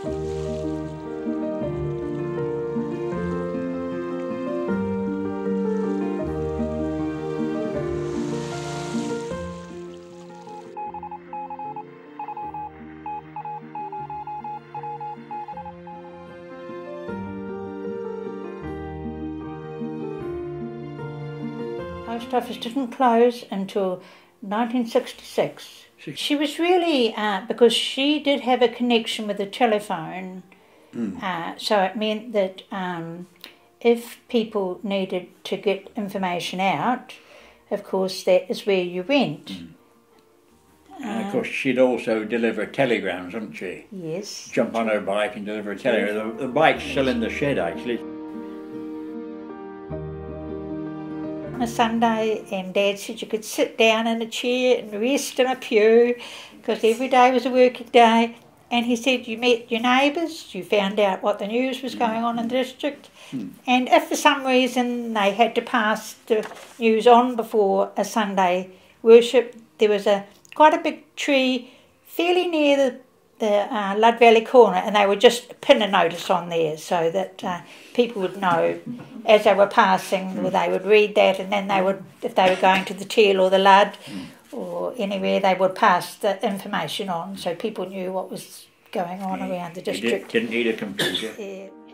Post office didn't close until 1966. She was really, because she did have a connection with the telephone, so it meant that if people needed to get information out, of course that is where you went. And of course she'd also deliver telegrams, wouldn't she? Yes. Jump on her bike and deliver a telegram. The bike's still in the shed actually. On a Sunday, and Dad said you could sit down in a chair and rest in a pew because every day was a working day, and he said you met your neighbours, you found out what the news was going on in the district, and if for some reason they had to pass the news on before a Sunday worship, there was quite a big tree fairly near the Ludd Valley corner, and they would just pin a notice on there so that people would know as they were passing, they would read that, and then they would, if they were going to the Teal or the Ludd or anywhere, they would pass the information on so people knew what was going on around the district. You didn't need a computer. Yeah.